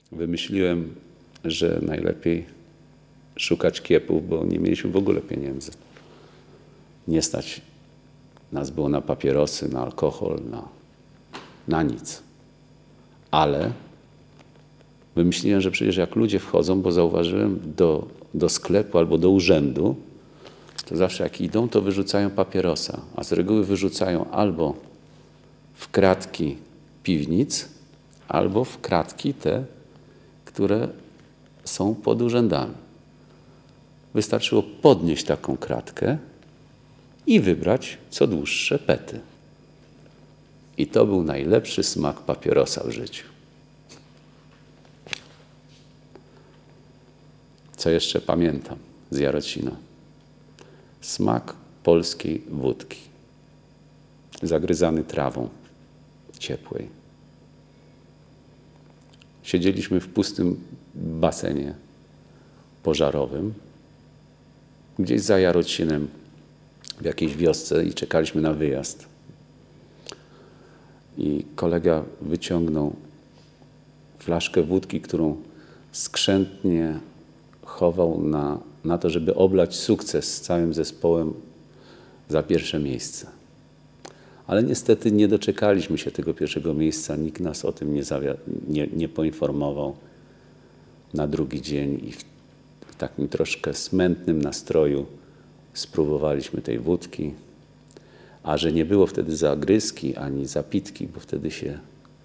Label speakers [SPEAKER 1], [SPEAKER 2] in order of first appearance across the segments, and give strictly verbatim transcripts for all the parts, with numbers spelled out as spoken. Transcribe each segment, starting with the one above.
[SPEAKER 1] wymyśliłem, że najlepiej szukać kiepów, bo nie mieliśmy w ogóle pieniędzy. Nie stać nas było na papierosy, na alkohol, na, na nic. Ale wymyśliłem, że przecież jak ludzie wchodzą, bo zauważyłem do, do sklepu albo do urzędu, to zawsze jak idą, to wyrzucają papierosa. A z reguły wyrzucają albo w kratki piwnic, albo w kratki te, które są pod urzędami. Wystarczyło podnieść taką kratkę i wybrać co dłuższe pety. I to był najlepszy smak papierosa w życiu. Co jeszcze pamiętam z Jarocina? Smak polskiej wódki, zagryzany trawą ciepłej. Siedzieliśmy w pustym basenie pożarowym, gdzieś za Jarocinem, w jakiejś wiosce i czekaliśmy na wyjazd. I kolega wyciągnął flaszkę wódki, którą skrzętnie chował na, na to, żeby oblać sukces z całym zespołem za pierwsze miejsce. Ale niestety nie doczekaliśmy się tego pierwszego miejsca, nikt nas o tym nie, nie, nie poinformował. Na drugi dzień i w, w takim troszkę smętnym nastroju spróbowaliśmy tej wódki, a że nie było wtedy zagryzki ani zapitki, bo wtedy się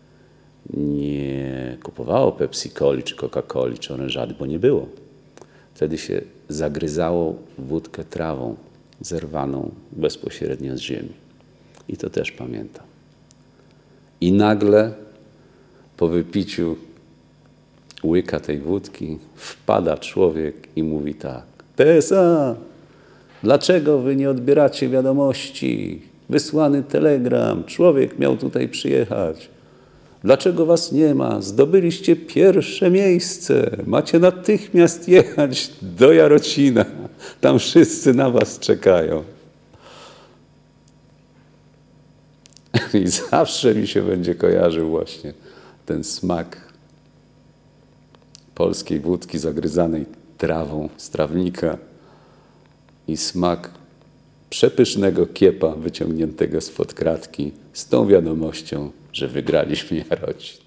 [SPEAKER 1] nie kupowało Pepsi-Coli, czy Coca-Coli, czy orężady, bo nie było. Wtedy się zagryzało wódkę trawą zerwaną bezpośrednio z ziemi. I to też pamiętam. I nagle po wypiciu łyka tej wódki wpada człowiek i mówi tak: P S A, dlaczego wy nie odbieracie wiadomości? Wysłany telegram, człowiek miał tutaj przyjechać. Dlaczego was nie ma? Zdobyliście pierwsze miejsce. Macie natychmiast jechać do Jarocina. Tam wszyscy na was czekają. I zawsze mi się będzie kojarzył właśnie ten smak polskiej wódki zagryzanej trawą z trawnika i smak przepysznego kiepa wyciągniętego spod kratki z tą wiadomością, że wygraliśmy Jarocin.